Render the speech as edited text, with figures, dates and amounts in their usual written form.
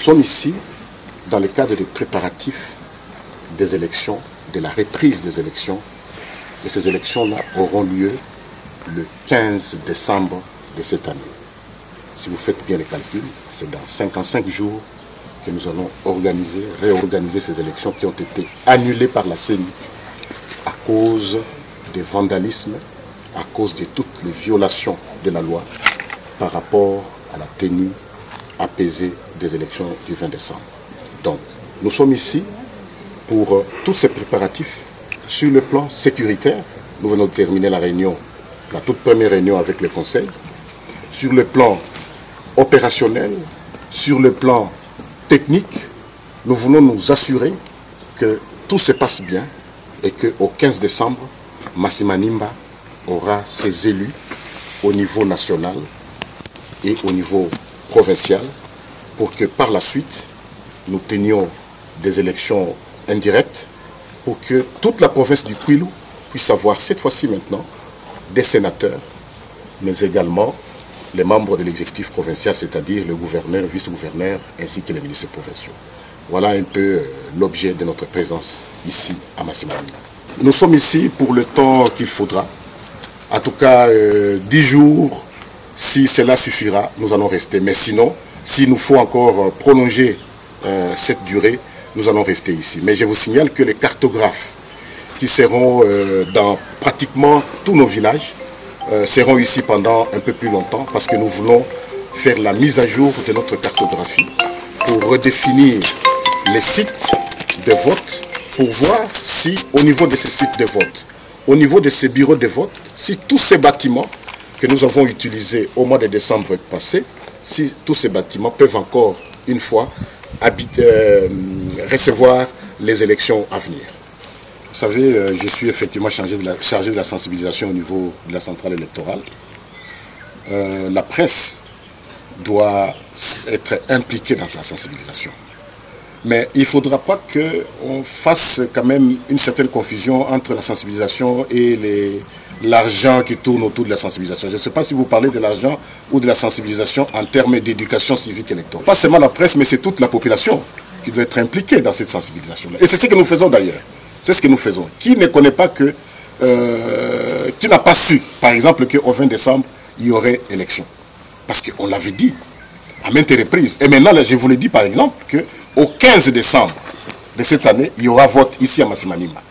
sommes ici dans le cadre des préparatifs des élections, de la reprise des élections. Et ces élections-là auront lieu le 15 décembre de cette année. Si vous faites bien les calculs, c'est dans 55 jours que nous allons réorganiser ces élections qui ont été annulées par la CENI à cause des vandalismes, à cause de toutes les violations de la loi par rapport à la tenue apaisée des élections du 20 décembre. Donc, nous sommes ici pour tous ces préparatifs sur le plan sécuritaire. Nous venons de terminer la réunion, la toute première réunion avec le Conseil. Sur le plan opérationnel, sur le plan technique, nous voulons nous assurer que tout se passe bien et qu'au 15 décembre, Masimanimba aura ses élus au niveau national et au niveau provincial pour que par la suite, nous tenions des élections indirectes pour que toute la province du Kwilu puisse avoir cette fois-ci maintenant des sénateurs, mais également les membres de l'exécutif provincial, c'est-à-dire le gouverneur, le vice-gouverneur, ainsi que les ministres provinciaux. Voilà un peu l'objet de notre présence ici à Masimanimba. Nous sommes ici pour le temps qu'il faudra. En tout cas, 10 jours, si cela suffira, nous allons rester. Mais sinon, s'il nous faut encore prolonger cette durée, nous allons rester ici. Mais je vous signale que les cartographes qui seront dans pratiquement tous nos villages seront ici pendant un peu plus longtemps parce que nous voulons faire la mise à jour de notre cartographie pour redéfinir les sites de vote, pour voir si au niveau de ces sites de vote, au niveau de ces bureaux de vote, si tous ces bâtiments que nous avons utilisés au mois de décembre passé, si tous ces bâtiments peuvent encore une fois recevoir les élections à venir. Vous savez, je suis effectivement chargé de la sensibilisation au niveau de la centrale électorale. La presse doit être impliquée dans la sensibilisation. Mais il ne faudra pas qu'on fasse quand même une certaine confusion entre la sensibilisation et l'argent qui tourne autour de la sensibilisation. Je ne sais pas si vous parlez de l'argent ou de la sensibilisation en termes d'éducation civique électorale. Pas seulement la presse, mais c'est toute la population qui doit être impliquée dans cette sensibilisation-là. Et c'est ce que nous faisons d'ailleurs. C'est ce que nous faisons. Qui ne connaît pas qui n'a pas su, par exemple, qu'au 20 décembre, il y aurait élection. Parce qu'on l'avait dit à maintes reprises. Et maintenant, là, je vous l'ai dit, par exemple, qu'au 15 décembre de cette année, il y aura vote ici à Masimanimba.